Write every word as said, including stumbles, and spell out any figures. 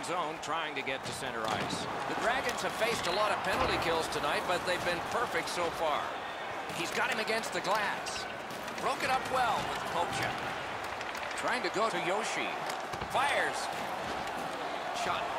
zone trying to get to center ice. The Dragons have faced a lot of penalty kills tonight, but they've been perfect so far. He's got him against the glass. Broke it up well with Kopcha. Trying to go to Yoshi. Fires. Shot